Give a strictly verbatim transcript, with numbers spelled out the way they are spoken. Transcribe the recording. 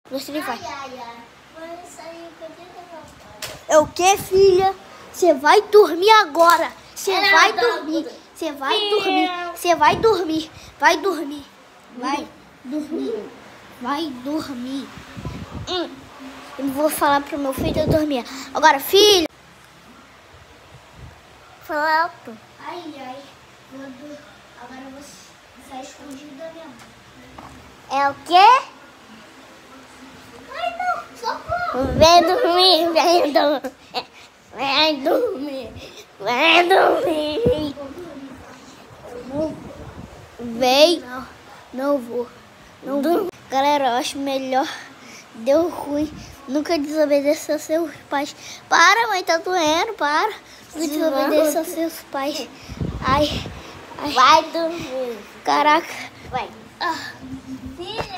Você nem vai. Ai, ai, ai. Mas aí eu perdi É o que, filha? Você vai dormir agora. Você Ela vai adora dormir. tudo. Você vai Filha. dormir. Você vai dormir. Vai dormir. Vai dormir. Vai dormir. Hum. Eu vou falar pro meu filho dormir. Agora, filho. Fala alto. Ai, ai. Agora eu vou sair escondido da minha mãe. É o quê? Ai, não. Socorro. Vem dormir, vem dormir. Vem dormir. Vem dormir. Vem. Não, não vou. Não vou. Galera, eu acho melhor. Deu ruim. Nunca desobedeça aos seus pais. Para, mãe, tá doendo. Para. Nunca desobedeça aos seus pais. Ai. Ai. Vai dormir. Caraca. Vai. Ah. Filha.